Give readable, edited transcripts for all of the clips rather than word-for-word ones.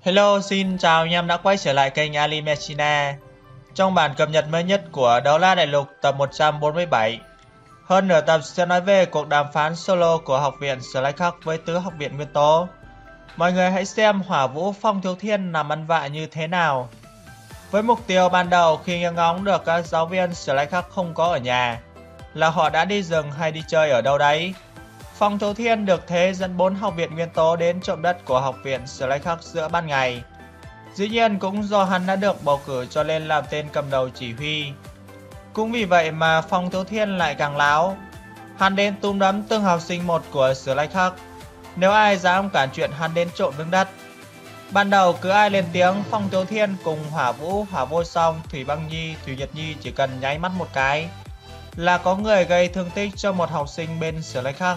Hello, xin chào anh em đã quay trở lại kênh Ali Messina. Trong bản cập nhật mới nhất của Đấu La Đại Lục tập 147, hơn nửa tập sẽ nói về cuộc đàm phán solo của Học viện Sly Khắc với tứ Học viện Nguyên Tố. Mọi người hãy xem Hỏa Vũ Phong Thiếu Thiên làm ăn vạ như thế nào. Với mục tiêu ban đầu khi nghe ngóng được các giáo viên Sly Khắc không có ở nhà, là họ đã đi rừng hay đi chơi ở đâu đấy. Phong Thiếu Thiên được thế dẫn 4 học viện nguyên tố đến trộm đất của học viện Sly Khắc giữa ban ngày. Dĩ nhiên cũng do hắn đã được bầu cử cho nên làm tên cầm đầu chỉ huy. Cũng vì vậy mà Phong Thiếu Thiên lại càng láo. Hắn đến túm đấm từng học sinh một của Sly Khắc, nếu ai dám cản chuyện hắn đến trộm miếng đất. Ban đầu cứ ai lên tiếng, Phong Thiếu Thiên cùng Hỏa Vũ, Hỏa Vô Song, Thủy Băng Nhi, Thủy Nhật Nhi chỉ cần nháy mắt một cái là có người gây thương tích cho một học sinh bên Sly Khắc.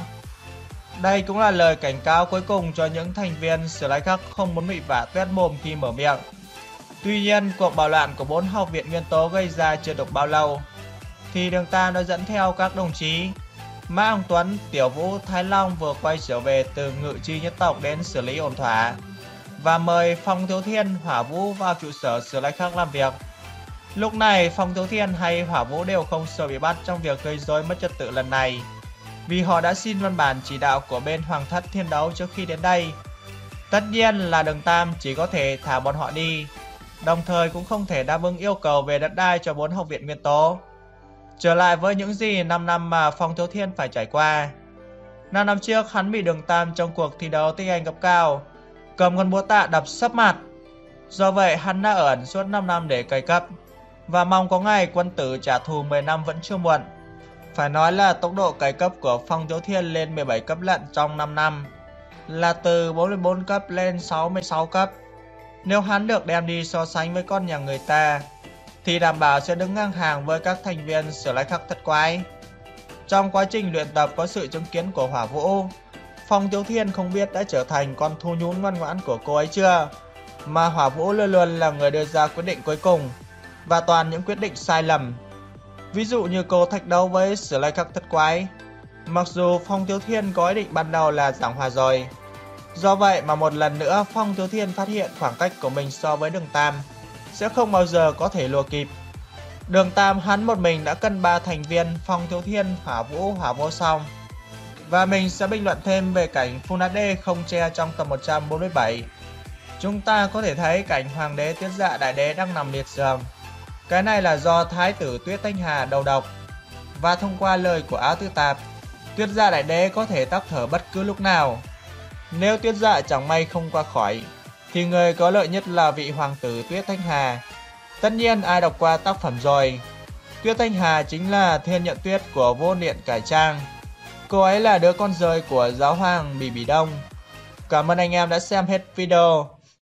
Đây cũng là lời cảnh cáo cuối cùng cho những thành viên Sly Khắc không muốn bị vả tuét mồm khi mở miệng. Tuy nhiên, cuộc bạo loạn của 4 học viện nguyên tố gây ra chưa được bao lâu, thì Đường Tam đã dẫn theo các đồng chí Mã Hồng Tuấn, Tiểu Vũ, Thái Long vừa quay trở về từ Ngự Chi nhất tộc đến xử lý ổn thỏa và mời Phong Thiếu Thiên, Hỏa Vũ vào trụ sở Sly Khắc làm việc. Lúc này, Phong Thiếu Thiên hay Hỏa Vũ đều không sợ bị bắt trong việc gây rối mất trật tự lần này, vì họ đã xin văn bản chỉ đạo của bên Hoàng thất Thiên Đấu trước khi đến đây. Tất nhiên là Đường Tam chỉ có thể thả bọn họ đi, đồng thời cũng không thể đáp ứng yêu cầu về đất đai cho 4 học viện nguyên tố. Trở lại với những gì 5 năm mà Phong Thiếu Thiên phải trải qua. 5 năm trước hắn bị Đường Tam trong cuộc thi đấu tiếng Anh cấp cao cầm con búa tạ đập sấp mặt. Do vậy hắn đã ở ẩn suốt 5 năm để cày cấp, và mong có ngày quân tử trả thù 10 năm vẫn chưa muộn. Phải nói là tốc độ cày cấp của Phong Thiếu Thiên lên 17 cấp lận trong 5 năm, là từ 44 cấp lên 66 cấp. Nếu hắn được đem đi so sánh với con nhà người ta, thì đảm bảo sẽ đứng ngang hàng với các thành viên Sly Khắc thất quái. Trong quá trình luyện tập có sự chứng kiến của Hỏa Vũ, Phong Thiếu Thiên không biết đã trở thành con thú nhún ngoan ngoãn của cô ấy chưa, mà Hỏa Vũ luôn luôn là người đưa ra quyết định cuối cùng, và toàn những quyết định sai lầm. Ví dụ như cô thách đấu với Sly Khắc thất quái, mặc dù Phong Thiếu Thiên có ý định ban đầu là giảng hòa rồi. Do vậy mà một lần nữa Phong Thiếu Thiên phát hiện khoảng cách của mình so với Đường Tam sẽ không bao giờ có thể lùa kịp. Đường Tam hắn một mình đã cân 3 thành viên Phong Thiếu Thiên, Hỏa Vũ, Hỏa Vô Song. Và mình sẽ bình luận thêm về cảnh Full HD không che trong tập 147. Chúng ta có thể thấy cảnh Hoàng đế Tuyết Dạ Đại Đế đang nằm liệt giường. Cái này là do Thái tử Tuyết Thanh Hà đầu độc, và thông qua lời của Áo Tư Tạp, Tuyết Dạ Đại Đế có thể tắc thở bất cứ lúc nào. Nếu Tuyết Dạ chẳng may không qua khỏi, thì người có lợi nhất là vị hoàng tử Tuyết Thanh Hà. Tất nhiên ai đọc qua tác phẩm rồi, Tuyết Thanh Hà chính là Thiên Nhận Tuyết của Vô Niệm Cải Trang. Cô ấy là đứa con rơi của giáo hoàng Bỉ Bỉ Đông. Cảm ơn anh em đã xem hết video.